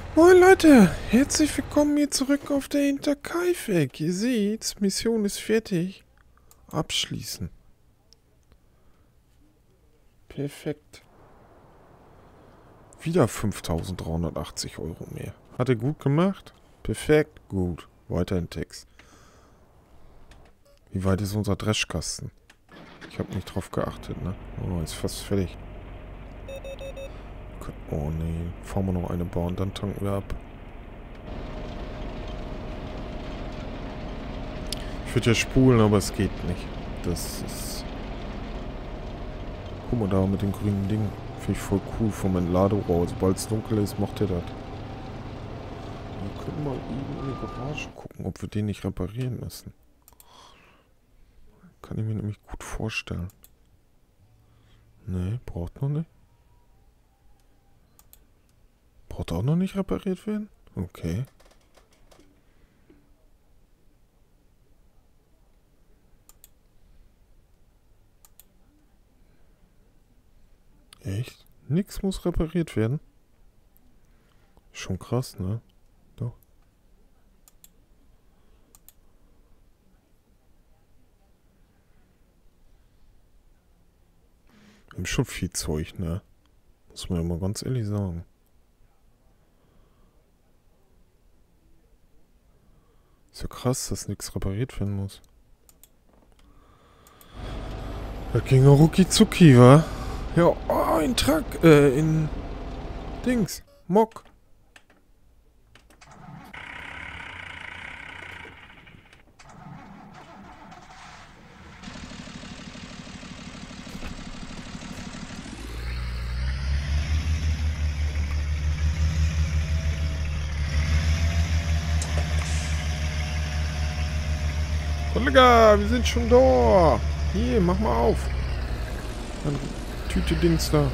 Moin Leute, herzlich willkommen hier zurück auf der Hinterkaifeck. Ihr seht's, Mission ist fertig. Abschließen. Perfekt. Wieder 5.380 Euro mehr. Hat er gut gemacht? Perfekt, gut. Weiter im Text. Wie weit ist unser Dreschkasten? Ich habe nicht drauf geachtet, ne? Oh, ist fast fertig. Oh nee, fahren wir noch eine Bahn, dann tanken wir ab. Ich würde ja spulen, aber es geht nicht. Das ist... Guck mal da mit dem grünen Ding. Finde ich voll cool vom Entladerohr. Sobald es dunkel ist, macht er das. Wir können mal eben in die Garage gucken, ob wir den nicht reparieren müssen. Kann ich mir nämlich gut vorstellen. Nee, braucht noch nicht. Braucht auch noch nicht repariert werden? Okay. Echt? Nix muss repariert werden? Schon krass, ne? Doch. Wir haben schon viel Zeug, ne? Muss man ja mal ganz ehrlich sagen. Ist ja krass, dass nichts repariert werden muss. Das ging ja rucki zucki, wa? Ja, oh, in Truck, in Dings, Mock. Kollege, wir sind schon da. Hier, mach mal auf. Dann Tüte Dings da.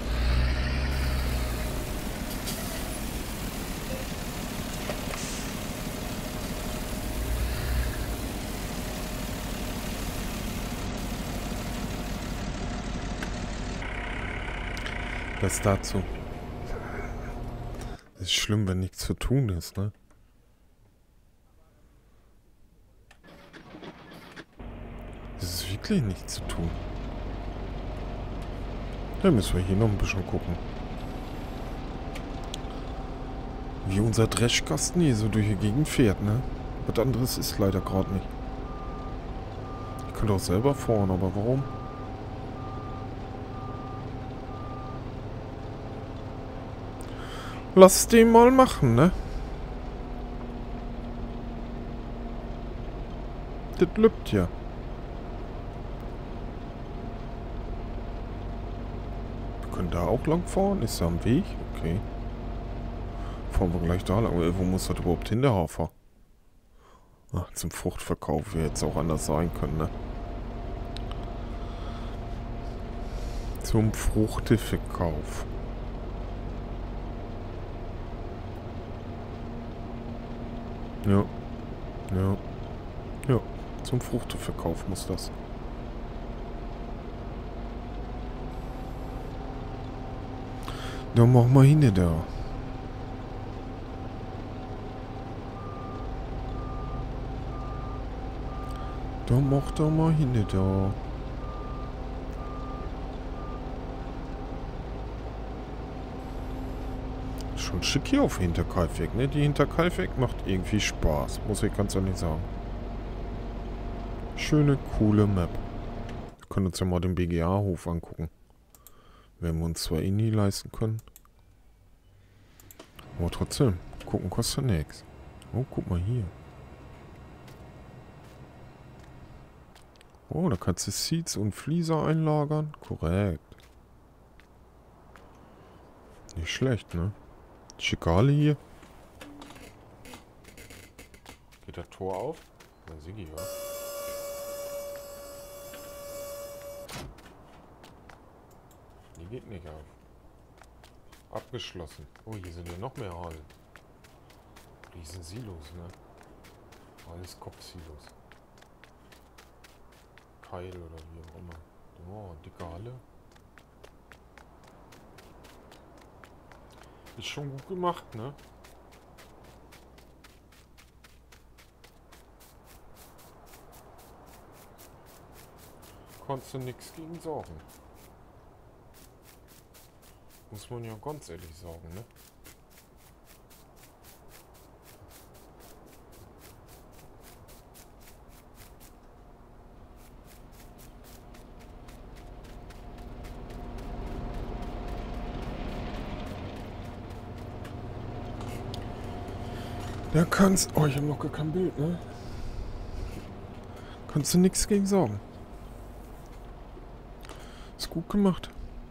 Das dazu. Es ist schlimm, wenn nichts zu tun ist, ne? Es ist wirklich nichts zu tun. Da müssen wir hier noch ein bisschen gucken. Wie unser Dreschkasten hier so durch die Gegend fährt, ne? Was anderes ist leider gerade nicht. Ich könnte auch selber fahren, aber warum? Lass den mal machen, ne? Das lübt ja. Wir können da auch lang fahren. Ist da am Weg? Okay. Fahren wir gleich da lang. Wo muss das überhaupt hin, der Hafer? Ach, zum Fruchtverkauf. Wäre jetzt auch anders sein können, ne? Zum Fruchteverkauf. Ja. Ja. Ja. Zum Fruchteverkauf muss das. Dann machen wir hin da. Dann mach da mal hin da. Schon schick hier auf Hinterkaifeck, ne? Die Hinterkaifeck macht irgendwie Spaß, muss ich ganz ehrlich sagen. Schöne, coole Map. Wir können uns ja mal den BGA-Hof angucken. Wenn wir uns zwar eh nie leisten können. Aber trotzdem, gucken kostet nichts. Oh, guck mal hier. Oh, da kannst du Seeds und Flieser einlagern. Korrekt. Nicht schlecht, ne? Schikale hier. Geht das Tor auf? Na, Sigi, ja. Die geht nicht auf. Abgeschlossen. Oh, hier sind ja noch mehr Hallen. Riesen Silos, ne? Alles Kopfsilos. Keil oder wie auch immer. Oh, dicke Halle. Ist schon gut gemacht, ne? kannst du nichts gegen sagen. Muss man ja ganz ehrlich sagen, ne? Da kannst... Oh, ich habe noch gar kein Bild, ne? Kannst du nichts gegen sagen. Ist gut gemacht.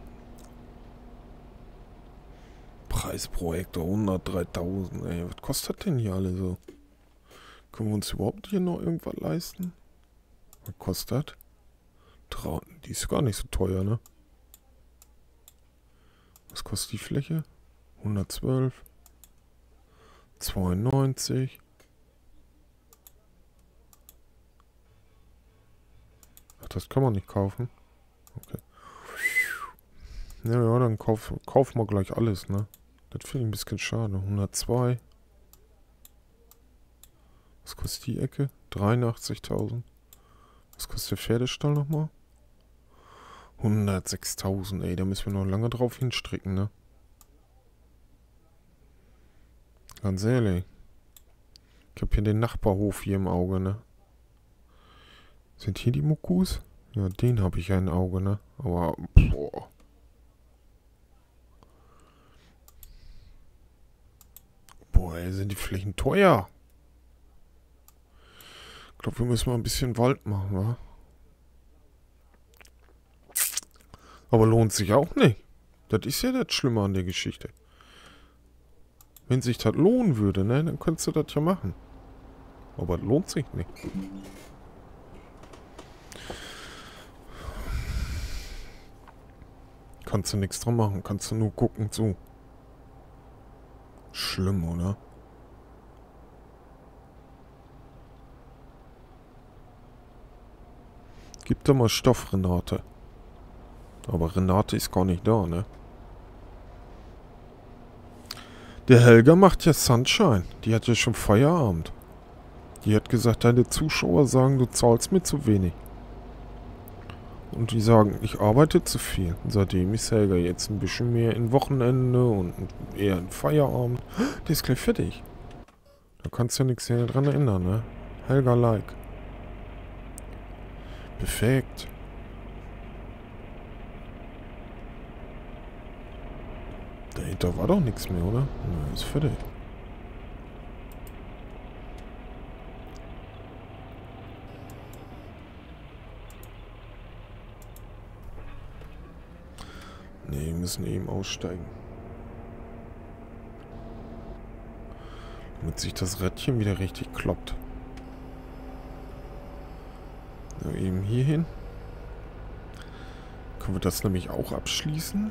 Preis pro Hektar 103.000, ey. Was kostet denn hier alle so? Können wir uns überhaupt hier noch irgendwas leisten? Was kostet das? Die ist gar nicht so teuer, ne? Was kostet die Fläche? 112. 92. Ach, das kann man nicht kaufen. Okay. Ja, dann kaufen wir gleich alles, ne? Das finde ich ein bisschen schade. 102. Was kostet die Ecke? 83.000. Was kostet der Pferdestall nochmal? 106.000, ey. Da müssen wir noch lange drauf hinstricken, ne? Ganz ehrlich. Ich habe hier den Nachbarhof hier im Auge, ne? Sind hier die Mukus? Ja, den habe ich ja im Auge, ne? Aber, boah. Boah, ey, sind die Flächen teuer. Ich glaube, wir müssen mal ein bisschen Wald machen, wa? Aber lohnt sich auch nicht. Das ist ja das Schlimme an der Geschichte. Wenn sich das lohnen würde, ne, dann könntest du das ja machen. Aber das lohnt sich nicht. Kannst du nichts dran machen, kannst du nur gucken zu. Schlimm, oder? Gib da mal Stoff, Renate. Aber Renate ist gar nicht da, ne? Der Helga macht ja Sunshine. Die hat ja schon Feierabend. Die hat gesagt, deine Zuschauer sagen, du zahlst mir zu wenig. Und die sagen, ich arbeite zu viel. Und seitdem ist Helga jetzt ein bisschen mehr in Wochenende und eher in Feierabend. Der ist gleich fertig. Da kannst du ja nichts mehr dran ändern, ne? Helga like. Perfekt. Dahinter war doch nichts mehr, oder? Na, ist fertig. Ne, wir müssen eben aussteigen. Damit sich das Rädchen wieder richtig kloppt. So, eben hier hin. Können wir das nämlich auch abschließen?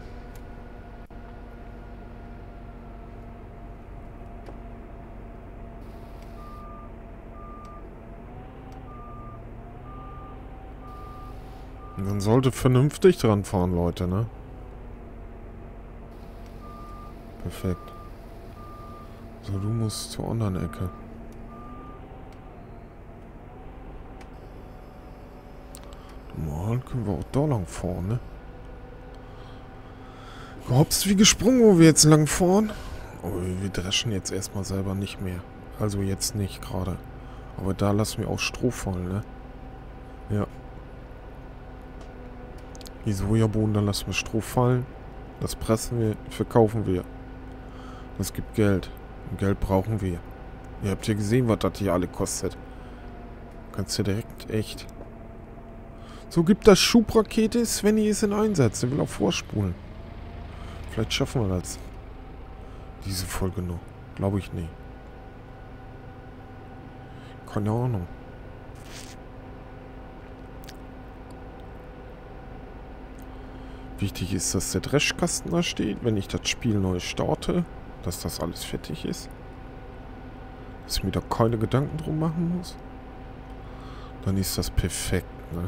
Man sollte vernünftig dran fahren, Leute, ne? Perfekt. So, du musst zur anderen Ecke. Normal können wir auch da lang fahren, ne? Gehopst wie gesprungen, wo wir jetzt lang fahren. Aber wir dreschen jetzt erstmal selber nicht mehr. Also jetzt nicht gerade. Aber da lassen wir auch Stroh fallen, ne? Ja. Die Sojabohnen, da lassen wir Stroh fallen. Das pressen wir, verkaufen wir. Das gibt Geld. Und Geld brauchen wir. Ihr habt ja gesehen, was das hier alle kostet. Kannst du direkt echt... So, gibt das Schubrakete, Svenny ist in Einsatz. Der will auch vorspulen. Vielleicht schaffen wir das. Diese Folge noch. Glaube ich nicht. Keine Ahnung. Wichtig ist, dass der Dreschkasten da steht, wenn ich das Spiel neu starte. Dass das alles fertig ist. Dass ich mir da keine Gedanken drum machen muss. Dann ist das perfekt, ne?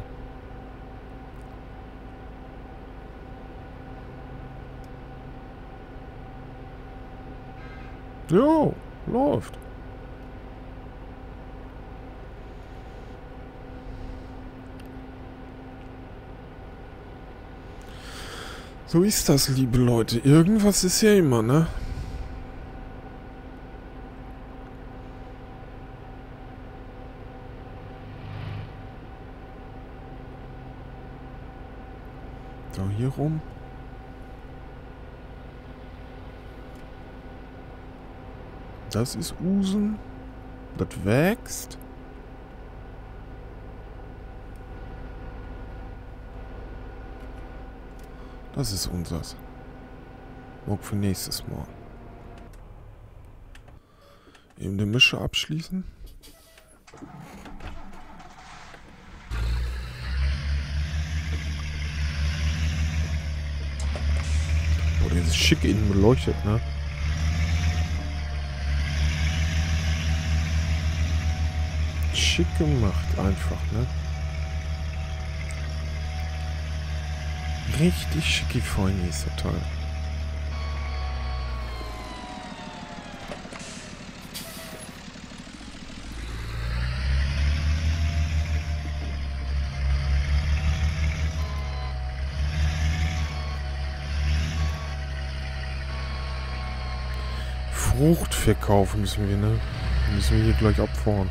Jo, läuft. So ist das, liebe Leute. Irgendwas ist ja immer, ne? So, hier rum. Das ist Usen. Das wächst. Das ist unseres. Auch für nächstes Mal. Eben die Mische abschließen. Boah, der ist schick innen beleuchtet, ne? Schick gemacht, einfach, ne? Richtig schicki feini ist der Teil. Fruchtverkauf müssen wir, ne? Müssen wir hier gleich abfahren.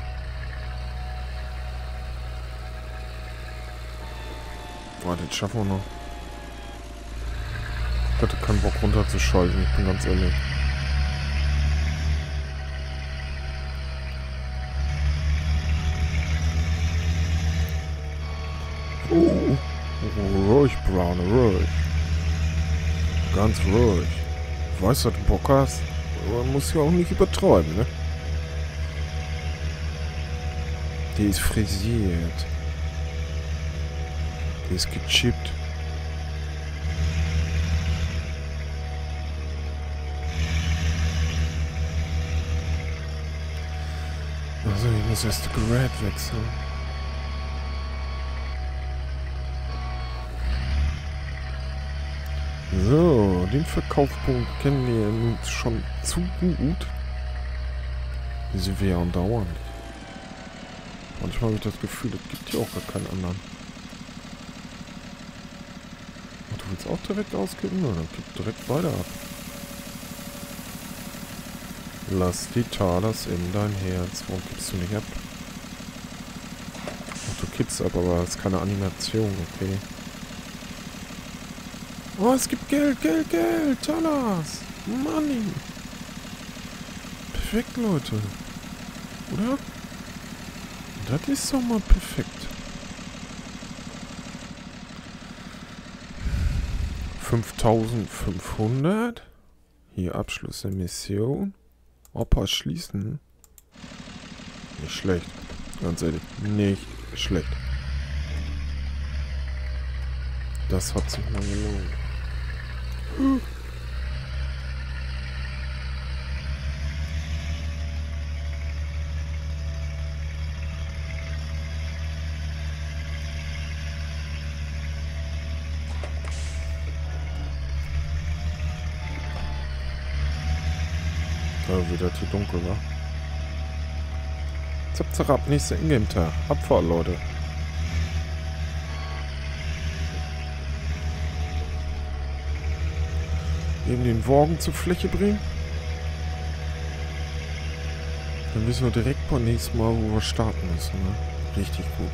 Warte, das schaffen wir noch. Ich hatte keinen Bock runterzuschalten, ich bin ganz ehrlich. Ruhig, Brown, ruhig. Ganz ruhig. Ich weiß, dass du Bock hast. Man muss ja auch nicht übertreiben, ne? Die ist frisiert. Die ist gechippt. Also ich muss erst die Gerät wechseln. So, den Verkaufspunkt kennen wir nun schon zu gut. Hier sind wir ja andauernd. Manchmal habe ich das Gefühl, es gibt hier auch gar keinen anderen. Ach, du willst auch direkt ausgeben? Na, dann gib direkt weiter ab. Lass die Talas in dein Herz. Warum gibst du nicht ab? Ach, du kippst ab, aber es ist keine Animation, okay. Oh, es gibt Geld, Geld, Geld, Talas, Money. Perfekt, Leute. Oder? Das ist doch mal perfekt. 5500. Hier Abschluss der Mission. Opa schließen. Nicht schlecht. Ganz ehrlich. Nicht schlecht. Das hat sich mal gelohnt. Da wird das hier dunkel, wa? Zap, zap, nächster Ingame-Tag. Abfahrt, Leute. Eben den Wagen zur Fläche bringen. Dann wissen wir direkt beim nächsten Mal, wo wir starten müssen. Ne? Richtig gut.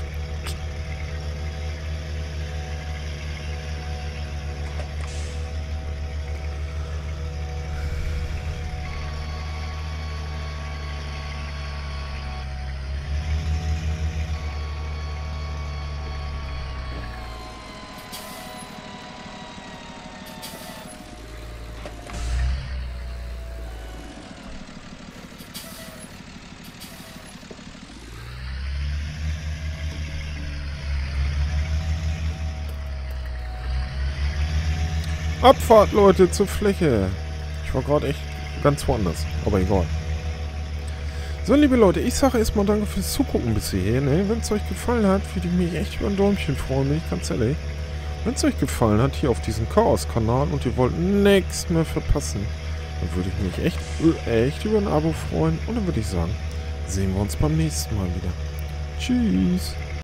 Abfahrt, Leute, zur Fläche. Ich war gerade echt ganz woanders, aber egal. So, liebe Leute, ich sage erstmal danke fürs Zugucken bis hierher. Ne? Wenn es euch gefallen hat, würde ich mich echt über ein Däumchen freuen, bin ich ganz ehrlich. Wenn es euch gefallen hat, hier auf diesem Chaos-Kanal und ihr wollt nichts mehr verpassen, dann würde ich mich echt über ein Abo freuen. Und dann würde ich sagen, sehen wir uns beim nächsten Mal wieder. Tschüss.